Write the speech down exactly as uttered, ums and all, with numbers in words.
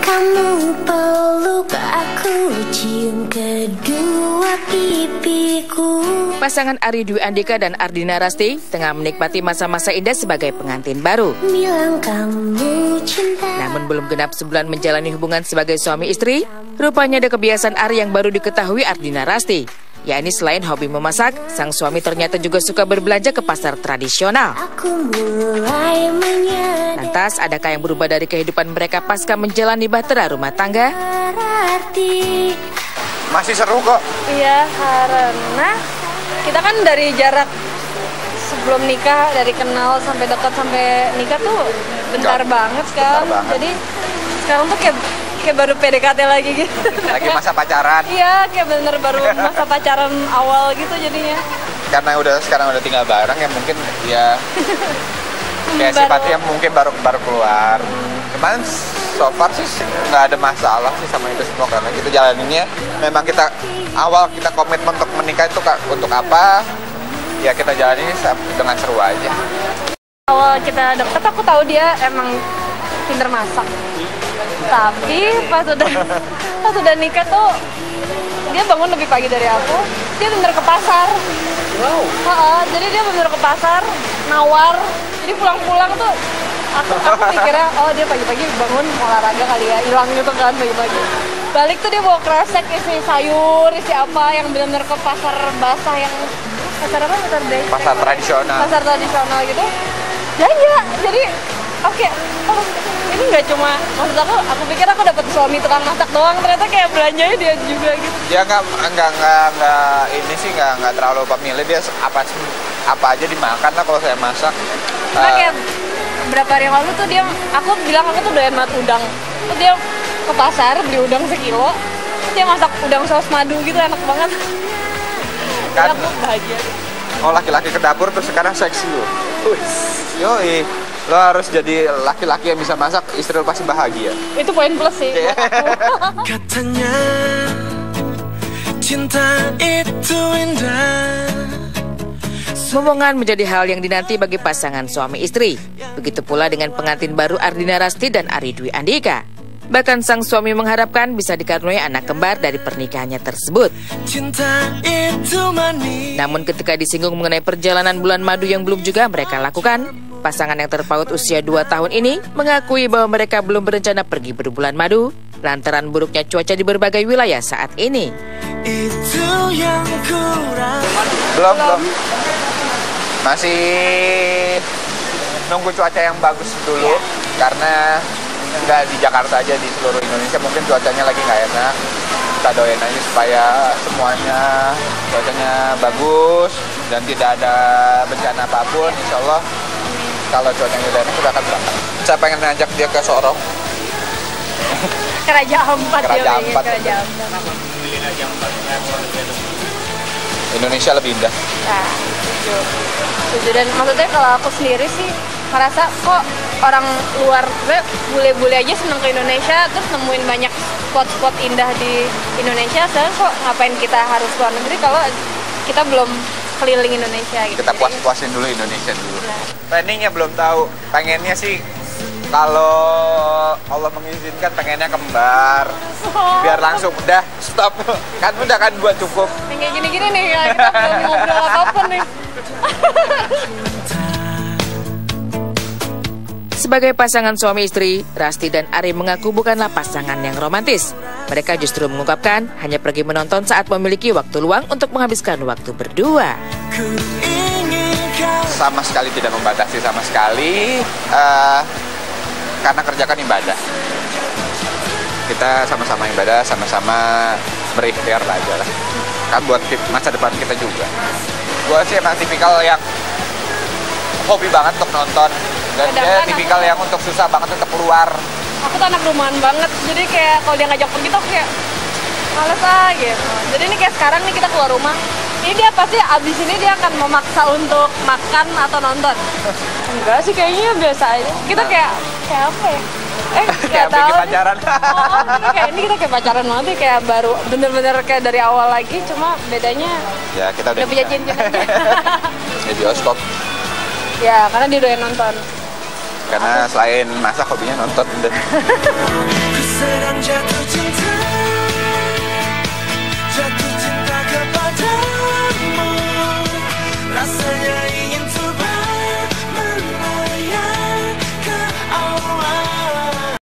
kamu peluk aku, cium kedua pipiku. Pasangan Arie Dwi Andika dan Ardina Rasti tengah menikmati masa-masa indah sebagai pengantin baru. Bilang kamu cinta. Namun belum genap sebulan menjalani hubungan sebagai suami istri, rupanya ada kebiasaan Arie yang baru diketahui Ardina Rasti. Yakni selain hobi memasak, sang suami ternyata juga suka berbelanja ke pasar tradisional. Aku mulai menyadari. Lantas, adakah yang berubah dari kehidupan mereka pasca menjalani bahtera rumah tangga? Berarti Masih seru kok. Iya, karena kita kan dari jarak sebelum nikah, dari kenal sampai dekat sampai nikah tuh bentar Gak, banget kan. bentar banget. Jadi sekarang tuh kayak kayak baru P D K T lagi gitu. Lagi masa pacaran. Iya, kayak bener baru masa pacaran awal gitu jadinya. Karena udah sekarang udah tinggal bareng ya mungkin ya kayak Baru- sifatnya mungkin baru baru keluar. Cuman so far sih nggak ada masalah sih sama itu semua karena kita jalaninnya memang kita awal kita komitmen untuk menikah itu Kak, untuk apa ya kita jalanin dengan seru aja. Awal kita deket aku tahu dia emang pinter masak. Tapi pas udah pas udah nikah tuh dia bangun lebih pagi dari aku. Dia bener ke pasar. Wow. Ha-ha, jadi dia bener ke pasar nawar. Jadi pulang-pulang tuh aku aku mikirnya oh dia pagi-pagi bangun olahraga kali ya, hilang gitu kan pagi-pagi. Balik tuh dia bawa kresek isi sayur, isi apa yang bener-bener ke pasar basah yang pasar apa pasar desa. Pasar tradisional. Pasar tradisional gitu. Belanja. Jadi oke, oh, ini nggak cuma maksud aku, aku pikir aku dapat suami tukang masak doang, ternyata kayak belanjanya dia juga gitu. Ya nggak nggak nggak nggak ini sih nggak nggak terlalu pemilih dia apa apa aja dimakan lah kalau saya masak. Cuma Uh, kayak berapa hari yang lalu tuh dia, aku bilang aku tuh doyan banget udang. Terus dia ke pasar beli udang sekilo, terus dia masak udang saus madu gitu, enak banget. Kan? Jadi aku bahagia. Oh laki-laki ke dapur terus sekarang seksi lo. Yoi, lo harus jadi laki-laki yang bisa masak, istri lo pasti bahagia. Itu poin plus sih buat aku. Katanya cinta itu indah. Momongan menjadi hal yang dinanti bagi pasangan suami istri. Begitu pula dengan pengantin baru Ardina Rasti dan Arie Dwi Andika. Bahkan sang suami mengharapkan bisa dikaruniai anak kembar dari pernikahannya tersebut. Cinta itu manis. Namun ketika disinggung mengenai perjalanan bulan madu yang belum juga mereka lakukan, pasangan yang terpaut usia dua tahun ini mengakui bahwa mereka belum berencana pergi berbulan madu lantaran buruknya cuaca di berbagai wilayah saat ini. Itu yang kurang. Belum, belum. Masih nunggu cuaca yang bagus dulu karena nggak di Jakarta aja, di seluruh Indonesia mungkin cuacanya lagi nggak enak. Kita doain aja supaya semuanya cuacanya bagus dan tidak ada bencana apapun. Insya Allah kalau cuacanya udah enak kita akan berangkat. Saya pengen ngajak dia ke Sorong. Ke Raja Ampat Ke Raja dia Ampat. ke Raja Ampat. Indonesia lebih indah. Nah, setuju. Setuju. Dan maksudnya kalau aku sendiri sih merasa kok orang luar, sebenarnya bule-bule aja senang ke Indonesia, terus nemuin banyak spot-spot indah di Indonesia. Sekarang kok ngapain kita harus luar negeri kalau kita belum keliling Indonesia gitu. Kita puas-puasin dulu Indonesia dulu. Planningnya belum tahu. Pengennya sih kalau Allah mengizinkan pengennya kembar. Biar langsung udah stop. Kan udah kan buat cukup. Yang kayak gini-gini nih, ya, kita belum ngobrol apapun nih. Sebagai pasangan suami istri, Rasti dan Arie mengaku bukanlah pasangan yang romantis. Mereka justru mengungkapkan hanya pergi menonton saat memiliki waktu luang untuk menghabiskan waktu berdua. Ku ingin kau. Sama sekali tidak membatasi sama sekali. eh, karena kerjakan ibadah. Kita sama-sama ibadah, sama-sama berikhtiar aja lah. Kan buat masa depan kita juga. Gue sih emang tipikal yang hobi banget untuk nonton. Dan dia Sedangkan tipikal aku- yang untuk susah banget untuk keluar. Aku tuh anak rumahan banget, jadi kayak kalau dia ngajak pergi tuh kayak males ah gitu. Jadi ini kayak sekarang nih kita keluar rumah, ini dia pasti abis ini dia akan memaksa untuk makan atau nonton. Enggak sih, kayaknya biasa aja. Kita kayak kayak apa ya? Eh, Kayak nggak tahu bikin nih. pacaran. Oh, ini kayak ini kita kayak pacaran banget nih, kayak baru bener-bener kayak dari awal lagi, cuma bedanya Ya kita udah udah punya nikah. cincin aja. Di bioskop. Ya, karena dia doyan nonton. Karena selain masak hobinya nonton. Ku sedang jatuh cinta.